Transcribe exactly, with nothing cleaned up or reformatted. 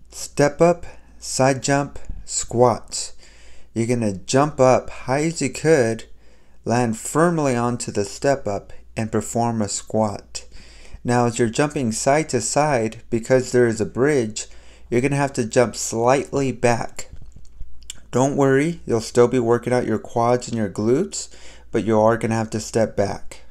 Step up, side jump, squats. You're going to jump up high as you could, land firmly onto the step up, and perform a squat. Now as you're jumping side to side, because there is a bridge, you're going to have to jump slightly back. Don't worry, you'll still be working out your quads and your glutes, but you are going to have to step back.